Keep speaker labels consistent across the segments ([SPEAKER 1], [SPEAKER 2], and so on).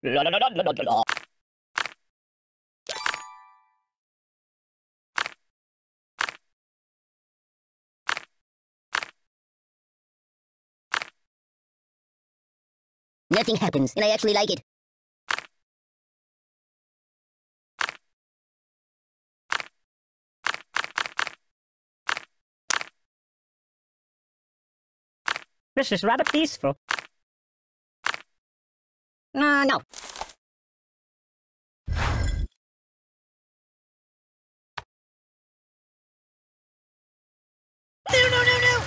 [SPEAKER 1] La la la la la la la.
[SPEAKER 2] Nothing happens, and I actually like it.
[SPEAKER 1] This is rather peaceful.
[SPEAKER 2] No. No.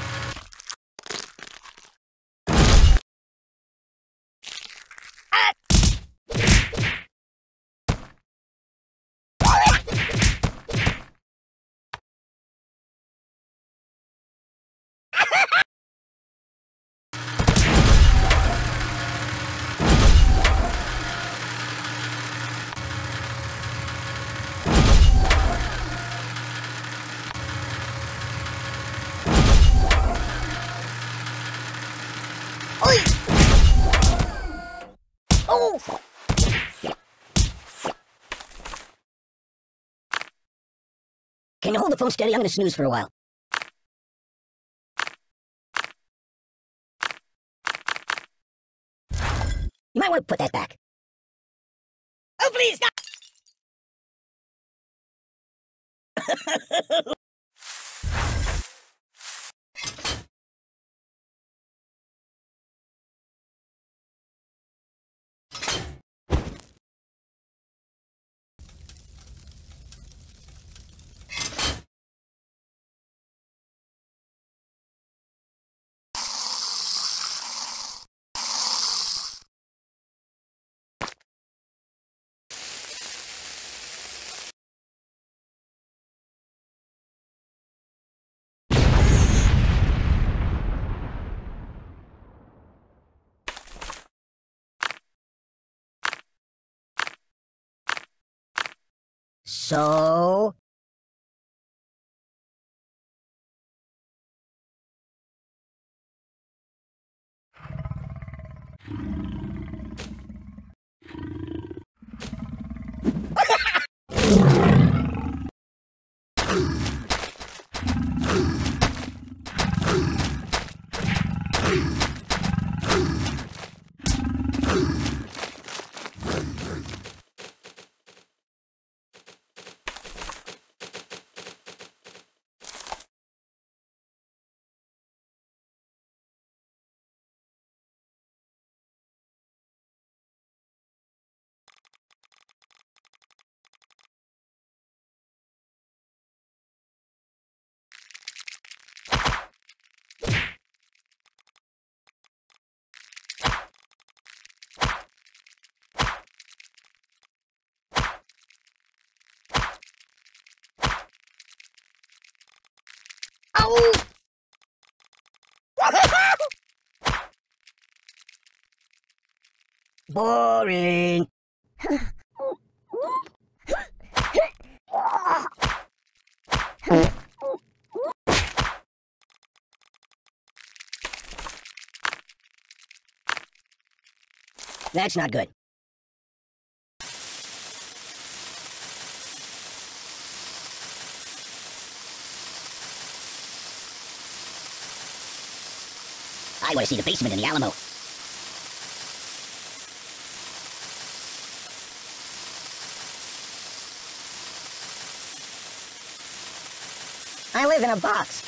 [SPEAKER 2] Oi! Oh! Can you hold the phone steady? I'm gonna snooze for a while. You might want to put that back. Oh, please, stop! So... Ow! Boring. That's not good. I want to see the basement in the Alamo. I live in a box.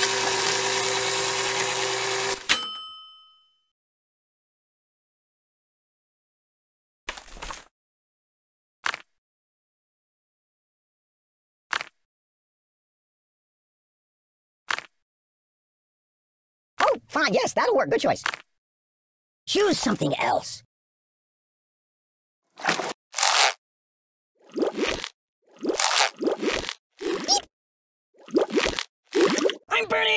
[SPEAKER 2] Oh, fine, yes, that'll work. Good choice. Choose something else.
[SPEAKER 1] I'm burning!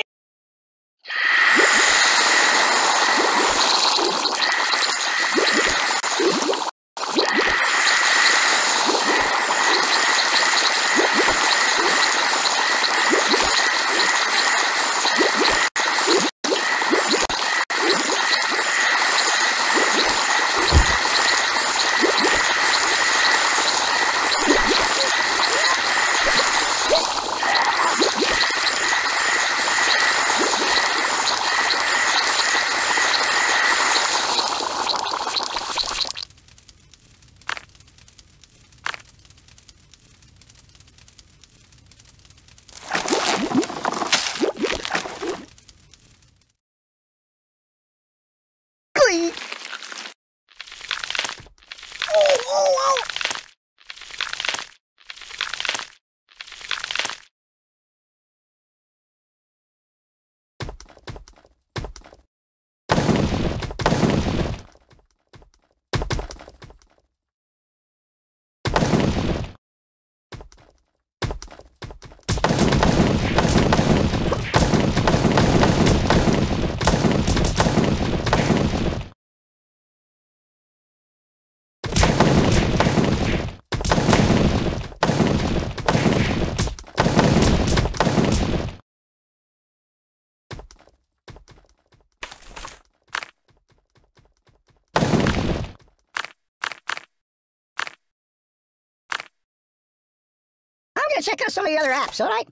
[SPEAKER 2] I'm gonna check out some of the other apps, alright?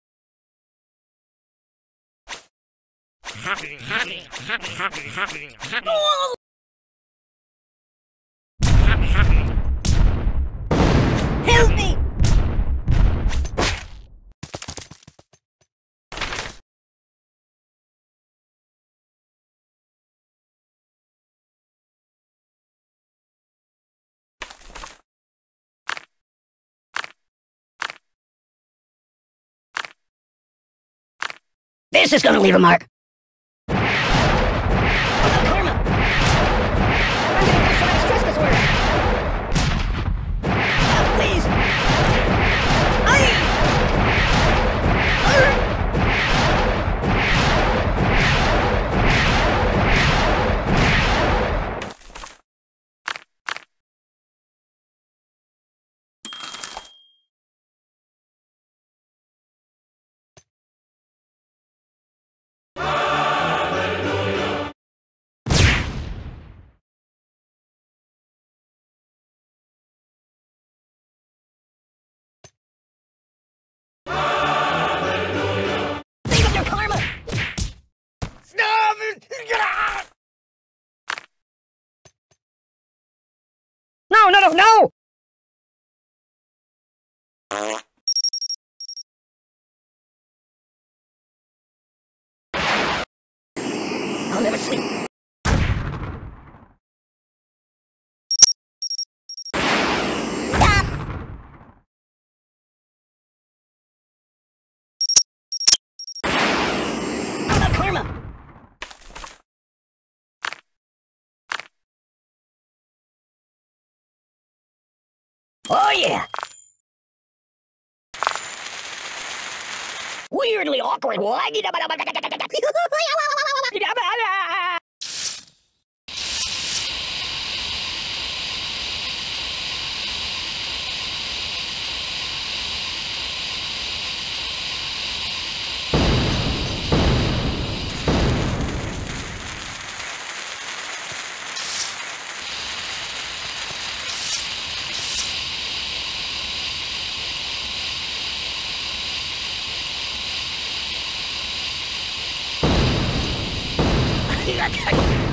[SPEAKER 1] Help me!
[SPEAKER 2] This is gonna leave a mark.
[SPEAKER 1] Karma! I'm gonna get some stress disorder! Stop, please! Think of your karma!
[SPEAKER 2] No, no, no, no!
[SPEAKER 1] I'll never sleep.
[SPEAKER 2] Stop!
[SPEAKER 1] How about karma?
[SPEAKER 2] Oh, yeah!
[SPEAKER 1] Weirdly awkward.
[SPEAKER 2] Yeah.